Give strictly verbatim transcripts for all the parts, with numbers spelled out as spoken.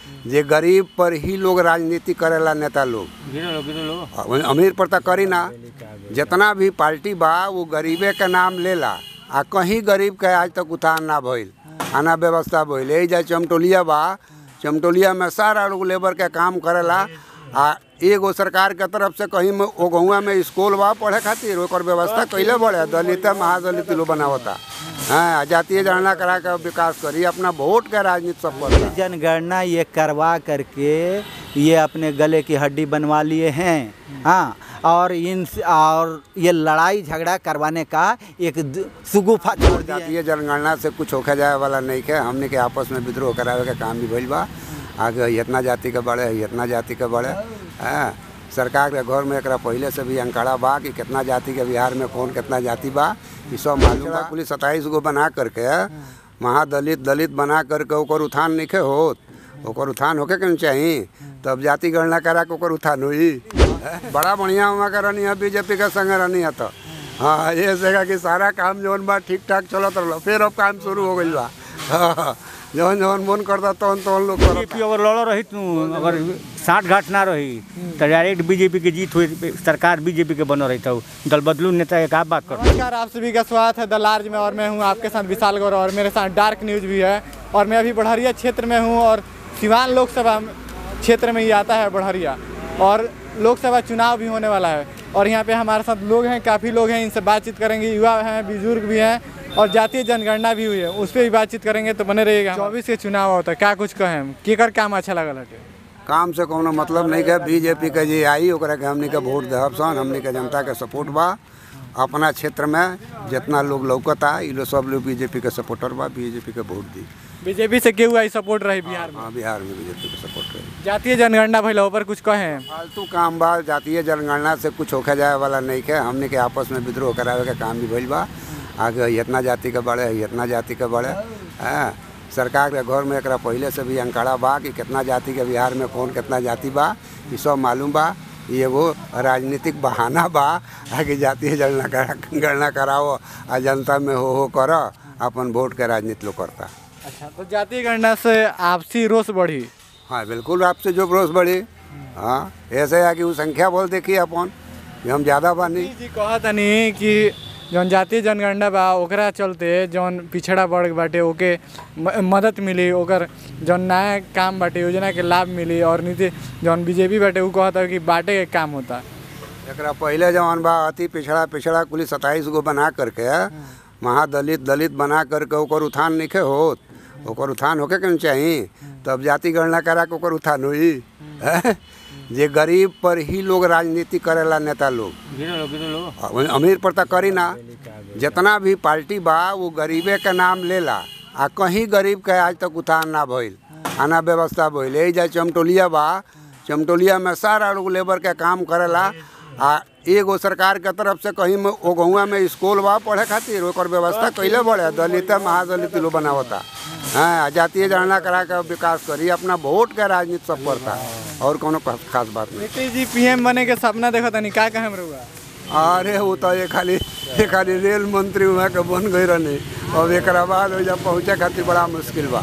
जे गरीब पर ही लोग राजनीति करेला नेता लोग, अमीर पर तो करी ना। जितना भी पार्टी बा वो गरीबे के नाम लेला, आ कहीं गरीब के आज तक उत्थान ना भइल, आना व्यवस्था भइल। यही जा चमटोलिया बा, चमटोलिया में सारा लोग लेबर के काम करेला, आ एगो सरकार के तरफ से कहीं में ओ गौवा में स्कूल बा पढ़े खातिर ओकर व्यवस्था कैले बड़े दलित महादलित लोग बनावता। हाँ, जातीय जनगणना करा के विकास करी, अपना वोट के राजनीति सब पर। जनगणना ये करवा करके ये अपने गले की हड्डी बनवा लिए हैं। हाँ, और इन और ये लड़ाई झगड़ा करवाने का एक सुगुफा छोड़ दिया। जातीय जनगणना से कुछ होके जाए वाला नहीं है। हमने के आपस में विद्रोह करावे का काम भी भइल बा। आगे इतना जाति के बड़े इतना जाति के बड़े। हाँ, सरकार के घर में एक पहले से भी अंकड़ा बा कि कितना जाति के बिहार में कौन कितना जाति बा, ये सब मालूम बा। कुल सत्ताईस गो बना करके महादलित दलित बना करके ओकर उत्थान नहीं होत, ओकर उत्थान होके के चाहिए, तब जाति गणना करा के ओकर उत्थान हुई। बड़ा बढ़िया वहाँ का रहनी है, बीजेपी के संग रहनी है। तो हाँ, ये सेगा कि सारा काम जौन बा ठीक ठाक चलत रहा, फिर अब काम शुरू हो गई बा। हाँ, जौन जौन मन करता तौन तौन लोग बीजेपी अगर लड़ रही तू अगर साठ घाट ना रही तो डायरेक्ट बीजेपी की जीत हुई, सरकार बीजेपी के बन रही था। दल बदलू नेता एक आप बात करो। नमस्कार, आप सभी का स्वागत है द लार्ज में, और मैं हूं आपके साथ विशाल गौरव, और मेरे साथ डार्क न्यूज़ भी है। और मैं अभी बढ़हरिया क्षेत्र में हूं, और सिवान लोकसभा क्षेत्र में ही आता है बढ़हरिया, और लोकसभा चुनाव भी होने वाला है। और यहाँ पे हमारे साथ लोग हैं, काफ़ी लोग हैं, इनसे बातचीत करेंगे। युवा हैं, बुजुर्ग भी हैं, और जातीय जनगणना भी हुई है, उस पर भी बातचीत करेंगे। तो बने रहिएगा। चौबीस के चुनाव होता है, क्या कुछ कहें, केकर काम अच्छा लगल है? काम से कोनो मतलब नहीं है। बीजेपी के जे आई ओकरा के हमने के वोट देहब सन, हमने के जनता के सपोर्ट बा। अपना क्षेत्र में जितना लोग लौकता ये लोग सब लोग बीजेपी के सपोर्टर बा, बीजेपी के वोट दी। बीजेपी से क्यों आई सपोर्ट रही बिहार में? हाँ, बिहार में बीजेपी के सपोर्ट रही। जातीय जनगणना भइल ऊपर कुछ कहें? फालतू काम बा। जातीय जनगणना से कुछ होके जाए वाला नहीं है। हमने के आपस में विद्रोह करावे का काम भी भइल बा। आगे इतना जाति के बड़े इतना जाति के बड़े। हाँ, सरकार के घर में एक पहले से भी अंकड़ा बा कि कितना जाति के बिहार में कौन कितना जाति बा, ये सब मालूम बा। ये वो राजनीतिक बहाना बा कि जातीय जनगणना गणना कराओ आ जनता में हो हो कर अपन वोट के राजनीति लोग करता। अच्छा, तो जातीय गणना से आपसी रोष बढ़ी? हाँ, बिल्कुल आपसे जो रोष बढ़ी। हाँ, ऐसे है कि वो संख्या बोल देखिए अपन कि हम ज़्यादा बानी। जी कहत नहीं कि जौन जातीय जनगणना बा ओकरा चलते जौन पिछड़ा वर्ग बाटे ओके मदद मिली, ओकर जौन नया काम बाटे योजना के लाभ मिली, और नीति जौन बीजेपी बाटे वो कहता है कि बाटे के काम होता। एक पहले जौन बा अति पिछड़ा पिछड़ा कुल सत्ताईस गो बना करके महादलित दलित बना करके ओकर उत्थान नहीं होत, ओकर उत्थान होके के चाहिए, तब जाति गणना करा के ओकर उत्थान हुई। जे गरीब पर ही लोग राजनीति करेला नेता लोग, अमीर पर तो करी ना। जितना भी पार्टी बा वो गरीबे के नाम लेला, आ कहीं गरीब के आज तक उत्थान ना भइल, आना व्यवस्था भइल। यही जा चमटोलिया बा, चमटोलिया में सारा लोग लेबर के काम करेला, आ एगो सरकार के तरफ से कहीं में ओ गौवा में स्कूल बा पढ़े खातिर ओकर व्यवस्था कैले बड़े दलित महादलित लोग बनावता। हाँ, जातीय जनगणना करा के विकास करी, अपना वोट के राजनीति सब करता, और कोनो खास बात नहीं। नीतीश जी पीएम बने के सपना देखा था, क्या कहें रहुआ? अरे वो तो ये खाली ये खाली रेल मंत्री वहाँ के बन गई रहनी, और एक बाद जब पहुँचे खातिर बड़ा मुश्किल बा,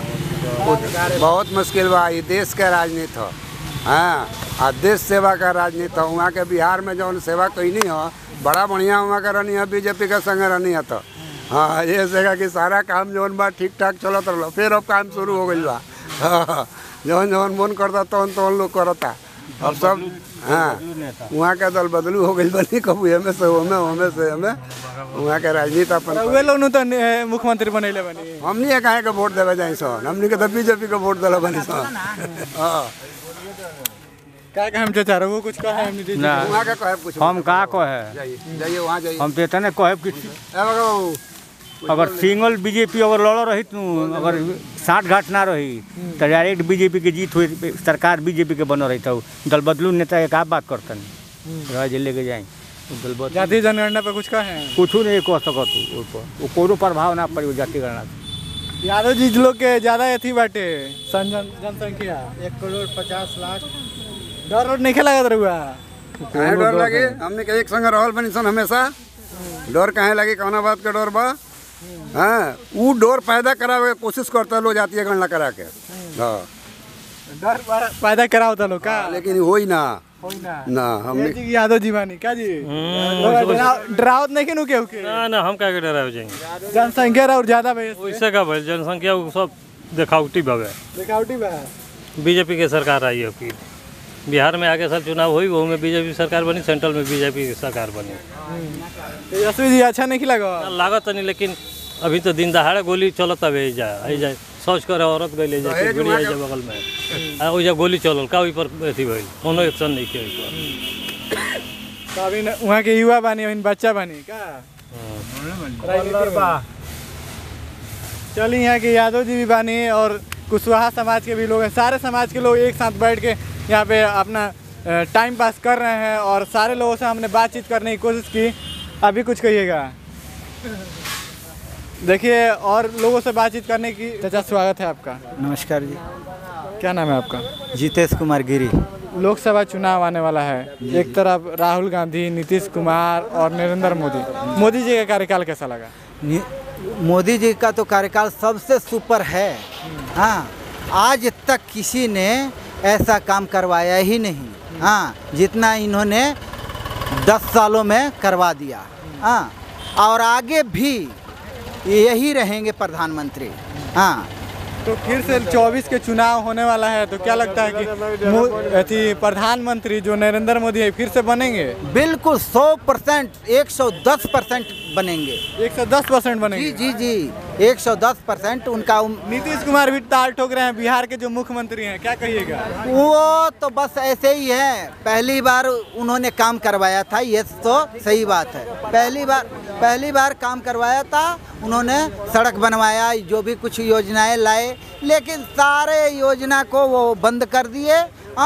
बहुत मुश्किल बा। ये देश के राजनीति हो। हाँ, आ देश सेवा का राजनीति हो। वहाँ के बिहार में जौन सेवा कैनी हो बड़ा बढ़िया वहाँ का रहनी है, बीजेपी के संग रहनी है। तो हाँ, ये सेगा कि सारा काम जौन बा ठीक ठाक चलत रहा, फिर अब काम शुरू हो गई बा। हाँ, जौन जौन मन करता तौन तौन लोग करता। अब सब हाँ, वहाँ का दल बदलू हो गई बनी, कबू हमें से हमें हमें से हमें वहाँ के राजनीति अपन वे लोग तो मुख्यमंत्री बनैले बनी। हमनी ये काहे के वोट देवे जाए सन, हमनी के तो बीजेपी के वोट दिला बनी सन। हाँ, क्या कहे हम चाचा रहो कुछ कहे हम नहीं ना वहाँ का कहे कुछ हम का कहे जाइए जाइए वहाँ जाइए। हम तो इतने कहे कि अगर सिंगल बीजेपी अगर लड़ रही तू अगर साठ घाट ना रही तो डायरेक्ट बीजेपी की जीत हुई, सरकार बीजेपी के बन रही था। दल बदलू नेता एक आप बात करतन रह जे लेके जाए। जातीय जनगणना पे कुछ कहे? कुछ नहीं कह सकत, वो कोनो प्रभाव ना पड़ी जातीय गणना से। यादव जी लोग के ज्यादा अथी बाटे जनसंख्या एक करोड़ पचास लाख। डर और नहीं लगा रहुआ? कहे डर लगे? हमने के एक संग रहल बनी सन हमेशा, डर कहे लगे? कौना बात का डर बा? हाँ, वो डर पैदा करावे कोशिश करता लोग जातीय गणना करा के। हाँ, डर पा- पैदा करा होता लोग का लेकिन हो ही ना होई ना ना हमने जी यादव जी बानी का जी डरावत नहीं के केहू के ना ना हम क्या के डरावे जाएंगे जनसंख्या और ज्यादा भइल वैसे का भइल जनसंख्या उ सब देखावटी भवे देखावटी बा बीजेपी के सरकार आई है फिर बिहार में आगे साल चुनाव हुई वो में बीजेपी सरकार बनी सेंट्रल में बीजेपी की सरकार बनी तेजस्वी जी अच्छा नहीं लगा लागत नहीं लेकिन अभी तो दिन दहाड़े गोली चलत अबे जा आई जाए सोच कर औरत गई ले जाए गुड़ी आई जाए बगल में आ ओइजा गोली चलल का ओइ पर अथी भइल कोनो एक्शन नहीं किया ओइ पर तो अभी न- वहाँ के युवा बानी अभी बच्चा बानी का चलिए यहाँ के यादव जी भी बानी और कुशवाहा समाज के भी लोग हैं सारे समाज के लोग एक साथ बैठ के यहाँ पे अपना अ, टाइम पास कर रहे हैं और सारे लोगों से हमने बातचीत करने की कोशिश की अभी कुछ कहिएगा देखिए और लोगों से बातचीत करने की चाचा स्वागत है आपका नमस्कार जी। क्या नाम है आपका जितेश कुमार गिरी। लोकसभा चुनाव आने वाला है एक तरफ राहुल गांधी नीतीश कुमार और नरेंद्र मोदी मोदी जी का कार्यकाल कैसा लगा नि- मोदी जी का तो कार्यकाल सबसे सुपर है। हाँ, आज तक किसी ने ऐसा काम करवाया ही नहीं। हाँ, जितना इन्होंने दस सालों में करवा दिया। हाँ, और आगे भी यही रहेंगे प्रधानमंत्री। हाँ, तो फिर से चौबीस के चुनाव होने वाला है तो क्या लगता है कि मो- अथी प्रधानमंत्री जो नरेंद्र मोदी है फिर से बनेंगे बिल्कुल सौ परसेंट एक सौ दस परसेंट बनेंगे। एक सौ दस परसेंट जी बनेंगे जी जी एक सौ दस परसेंट उनका उम- नीतीश कुमार भी ताल ठोक रहे हैं बिहार के जो मुख्यमंत्री हैं क्या कहिएगा वो तो बस ऐसे ही है। पहली बार उन्होंने काम करवाया था, ये तो सही बात है। पहली बार पहली बार काम करवाया था उन्होंने, सड़क बनवाया, जो भी कुछ योजनाएं लाए, लेकिन सारे योजना को वो बंद कर दिए।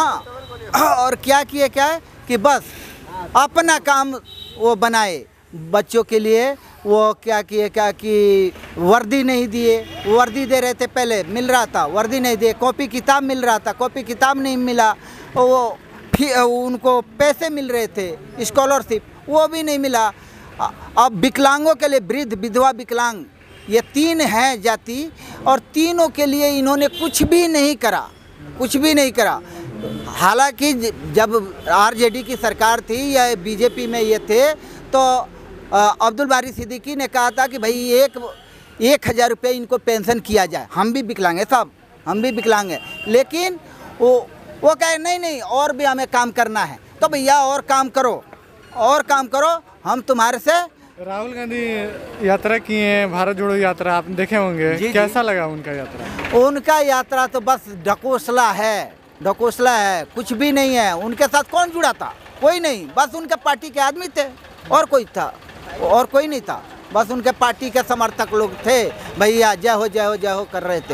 हाँ, और क्या किए क्या है कि बस अपना काम वो बनाए। बच्चों के लिए वो क्या किए क्या कि वर्दी नहीं दिए, वर्दी दे रहे थे पहले, मिल रहा था, वर्दी नहीं दिए। कॉपी किताब मिल रहा था, कॉपी किताब नहीं मिला। वो फिर उनको पैसे मिल रहे थे, स्कॉलरशिप, वो भी नहीं मिला। अ- अब विकलांगों के लिए वृद्ध विधवा विकलांग ये तीन हैं जाति, और तीनों के लिए इन्होंने कुछ भी नहीं करा, कुछ भी नहीं करा। हालांकि ज- जब आरजेडी की सरकार थी या बीजेपी में ये थे तो अ, अब्दुल बारी सिद्दीकी ने कहा था कि भाई एक एक हज़ार रुपये इनको पेंशन किया जाए। हम भी विकलांग हैं साहब, हम भी विकलांग हैं, लेकिन वो वो कहे नहीं नहीं और भी हमें काम करना है। तो भैया और काम करो, और काम करो, हम तुम्हारे से। राहुल गांधी यात्रा किए हैं, भारत जोड़ो यात्रा आप देखे होंगे, जी, जी। कैसा लगा उनका यात्रा? उनका यात्रा तो बस ढकोसला है, ढकोसला है, कुछ भी नहीं है। उनके साथ कौन जुड़ा था? कोई नहीं, बस उनके पार्टी के आदमी थे, और कोई था और कोई नहीं था। बस उनके पार्टी के समर्थक लोग थे, भैया जय हो जय हो जय हो कर रहे थे।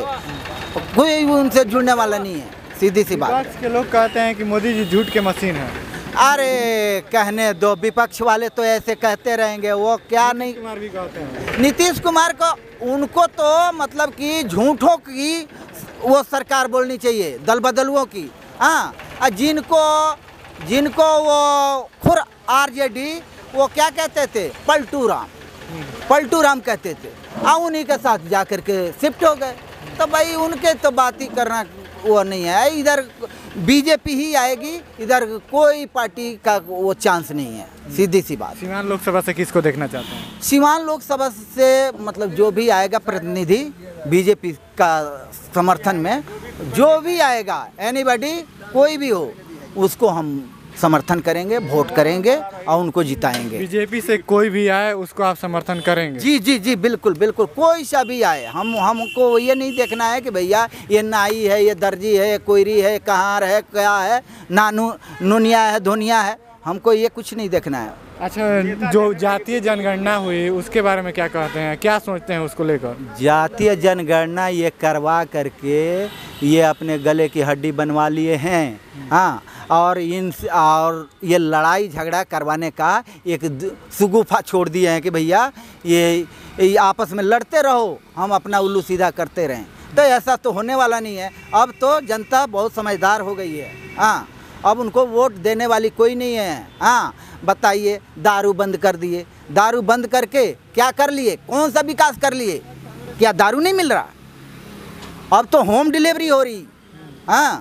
कोई उनसे जुड़ने वाला नहीं है, सीधी सी बात। विपक्ष के लोग कहते हैं कि मोदी जी झूठ के मशीन है। अरे कहने दो, विपक्ष वाले तो ऐसे कहते रहेंगे, वो क्या नहीं। कुमार भी कहते हैं नीतीश कुमार को, उनको तो मतलब कि झूठों की वो सरकार बोलनी चाहिए, दल बदलुओं की। हाँ, और जिनको जिनको वो खुर आरजेडी वो क्या कहते थे, पलटू राम, पलटू राम कहते थे, आ उन्हीं के साथ जा कर के शिफ्ट हो गए। तो भाई उनके तो बात ही करना वो नहीं है। इधर बीजेपी ही आएगी, इधर कोई पार्टी का वो चांस नहीं है, सीधी सी बात। सीवान लोकसभा से किसको देखना चाहते हैं? सीवान लोकसभा से मतलब जो भी आएगा प्रतिनिधि बीजेपी का समर्थन में, जो भी आएगा, एनीबॉडी कोई भी हो, उसको हम समर्थन करेंगे, वोट करेंगे और उनको जिताएंगे। बीजेपी से कोई भी आए उसको आप समर्थन करेंगे? जी जी जी बिल्कुल बिल्कुल, कोई सा भी आए, हम हमको ये नहीं देखना है कि भैया ये नाई है, ये दर्जी है, ये कोयरी है, कहाँ है, क्या है, नानू नुनिया है, धोनिया है, हमको ये कुछ नहीं देखना है। अच्छा, जो जातीय जनगणना हुई उसके बारे में क्या कहते हैं, क्या सोचते हैं उसको लेकर? जातीय जनगणना ये करवा करके ये अपने गले की हड्डी बनवा लिए हैं। हाँ, और इन और ये लड़ाई झगड़ा करवाने का एक द- सुगुफा छोड़ दिए हैं कि भैया ये, ये आपस में लड़ते रहो, हम अपना उल्लू सीधा करते रहें। तो ऐसा तो होने वाला नहीं है। अब तो जनता बहुत समझदार हो गई है। हाँ, अब उनको वोट देने वाली कोई नहीं है। हाँ, बताइए, दारू बंद कर दिए, दारू बंद करके क्या कर लिए, कौन सा विकास कर लिए? क्या दारू नहीं मिल रहा? अब तो होम डिलीवरी हो रही। हाँ,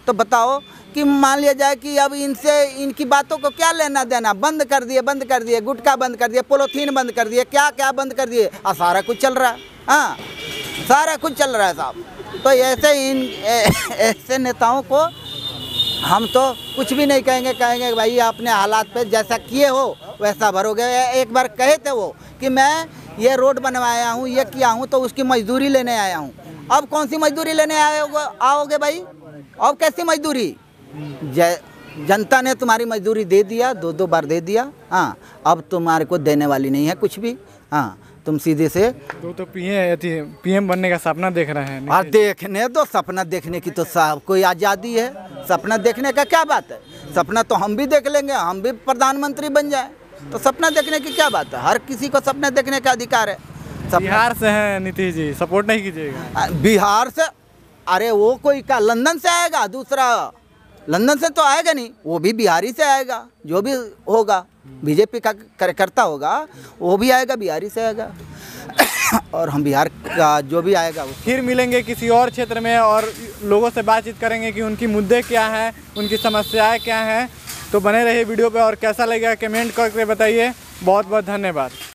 तो बताओ कि मान लिया जाए कि अब इनसे इनकी बातों को क्या लेना देना, बंद कर दिए बंद कर दिए गुटखा बंद कर दिए, पोलोथीन बंद कर दिए, क्या क्या बंद कर दिए, और सारा कुछ चल रहा है। हाँ, सारा कुछ चल रहा है साहब। तो ऐसे इन ऐसे नेताओं को हम तो कुछ भी नहीं कहेंगे, कहेंगे भाई अपने हालात पे जैसा किए हो वैसा भरोगे। एक बार कहे थे वो कि मैं ये रोड बनवाया हूँ, ये किया हूँ, तो उसकी मजदूरी लेने आया हूँ। अब कौन सी मजदूरी लेने आओगे आओगे भाई? अब कैसी मजदूरी? जनता ने तुम्हारी मजदूरी दे दिया, दो दो बार दे दिया। हाँ, अब तुम्हारे को देने वाली नहीं है कुछ भी। हाँ, तुम सीधे से तो तो पीएम पीएम बनने का सपना देख रहे हैं। और देखने दो, सपना देखने की तो सब कोई आज़ादी है। सपना देखने का क्या बात है? सपना तो हम भी देख लेंगे, हम भी प्रधानमंत्री बन जाए, तो सपना देखने की क्या बात है? हर किसी को सपना देखने का अधिकार है। बिहार से हैं नीतीश जी, सपोर्ट नहीं कीजिएगा? बिहार से? अरे वो कोई क्या लंदन से आएगा? दूसरा लंदन से तो आएगा नहीं, वो भी बिहारी से आएगा। जो भी होगा बीजेपी का कार्यकर्ता होगा वो भी आएगा, बिहारी से आएगा। और हम बिहार का जो भी आएगा वो। फिर मिलेंगे किसी और क्षेत्र में और लोगों से बातचीत करेंगे कि उनकी मुद्दे क्या हैं, उनकी समस्याएं क्या हैं। तो बने रहिए वीडियो पे, और कैसा लगेगा कमेंट करके बताइए। बहुत बहुत धन्यवाद।